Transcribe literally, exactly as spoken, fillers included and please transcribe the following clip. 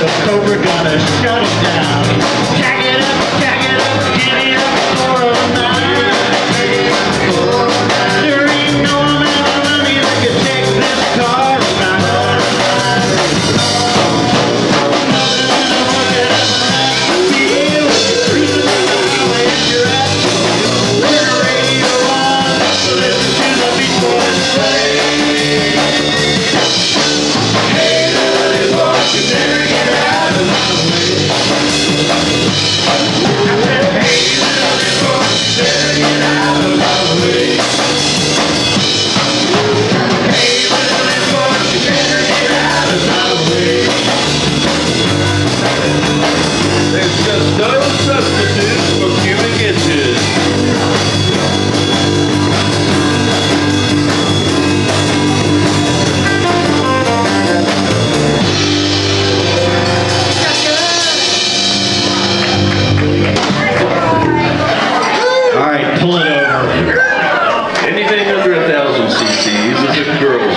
the Cobra gonna shut it down. Jack it up, jack it up, get it up for a night. There ain't no amount of money that could take this car around. Feel it, breathe it, where you're at. We're radio on, listen to the Beach Boys play. Hey, little boy, you better get out of my way. I said, hey, little boy, you better get out of my way. Hey, little boy, you better get out of my way. There's just no substitute for Cuban inches. All right, pull it over. Anything under a thousand cc's is a girl.